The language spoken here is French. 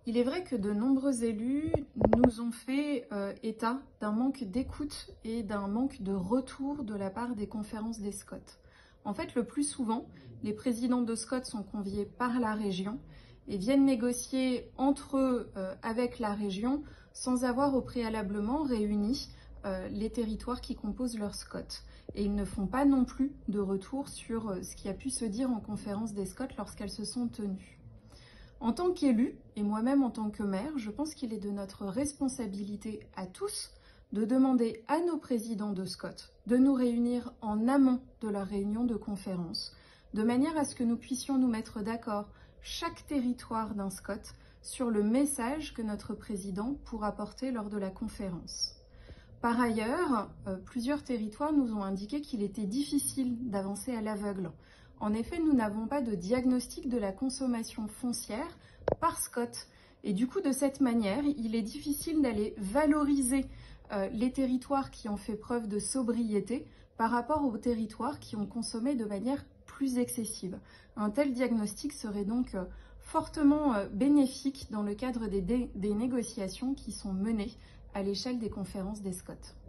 Il est vrai que de nombreux élus nous ont fait état d'un manque d'écoute et d'un manque de retour de la part des conférences des SCOT. En fait, le plus souvent, les présidents de SCOT sont conviés par la région et viennent négocier entre eux avec la région sans avoir au préalablement réuni les territoires qui composent leur SCOT. Et ils ne font pas non plus de retour sur ce qui a pu se dire en conférence des SCOT lorsqu'elles se sont tenues. En tant qu'élu, et moi-même en tant que maire, je pense qu'il est de notre responsabilité à tous de demander à nos présidents de SCOT de nous réunir en amont de leur réunion de conférence, de manière à ce que nous puissions nous mettre d'accord, chaque territoire d'un SCOT, sur le message que notre président pourra porter lors de la conférence. Par ailleurs, plusieurs territoires nous ont indiqué qu'il était difficile d'avancer à l'aveugle. En effet, nous n'avons pas de diagnostic de la consommation foncière par SCOT. Et du coup, de cette manière, il est difficile d'aller valoriser les territoires qui ont fait preuve de sobriété par rapport aux territoires qui ont consommé de manière plus excessive. Un tel diagnostic serait donc fortement bénéfique dans le cadre des négociations qui sont menées à l'échelle des conférences des SCOT.